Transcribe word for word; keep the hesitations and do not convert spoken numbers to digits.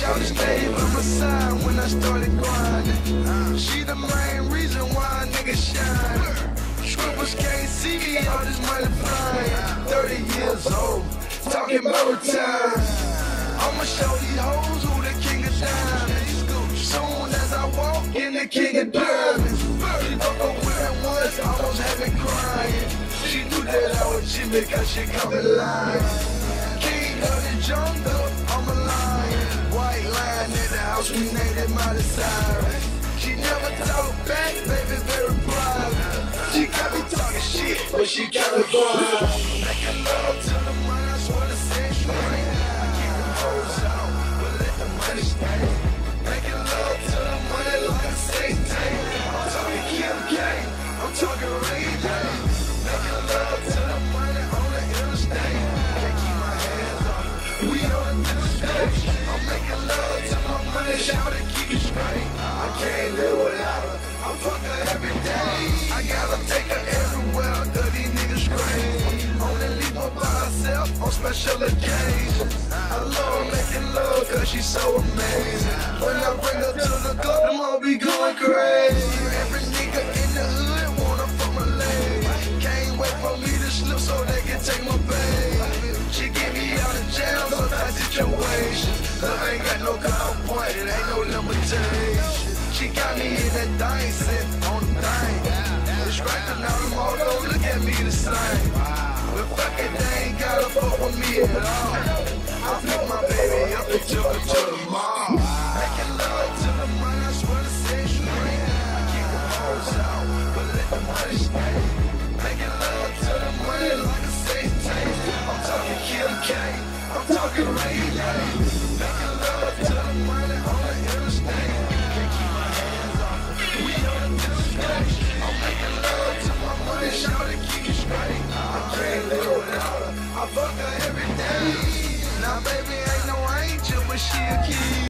shawty stayed by my side when I started grinding. She the main reason why a nigga shine. Scribbles can't see me, all this money flying. thirty years old, talking about time. I'ma show these hoes who the king of diamonds. Soon as I walk in, the king of diamonds. She fuck up with it once, almost had me crying. She knew that I was Jimmy cause she come alive. King of the jungle, I'm a lion. White lion in the house, we named it Miley Cyrus. She never talk back, baby, very private. She got me talking shit, but she got me vibe. Making love to the money, I swear to say straight. I keep the hoes out, but let the money stay. Making love to the money like a sex tape. I'm talking Kim K, I'm talking Ray J. Making love to the money on the interstate. Can't keep my hands off, we on the interstate. I'm making love to my money, shout to keep it straight. I can't live without her, I fuck her every day. I gotta take her everywhere, cause these niggas crazy. Only leave her by herself on special occasions. I love making love cause she's so amazing. When I bring her to the club, them all be going crazy. Every nigga in the hood wanna fuck my leg. Can't wait for me to slip so they can take my baby. She get me out of jail, so that situation. Love ain't got no cut point, it ain't no limitation. She got me in that thing, sit on the thing. It's right now, them all don't look at me the same. But fuck it, they ain't gotta fuck with me at all. I picked my baby up and took her to the mall. Making love to the money, I swear to say straight. I keep the hoes out, but let the money stay. Making love to the money like a sex tape. I'm talking Kim K, I'm talking Ray J. Making love to the money on the interstate. Can't keep my hands off, we on the interstate. I'm making love to my money, shout to keep it straight. I can't live without her, I fuck her every day. Now baby ain't no angel, but she a kid.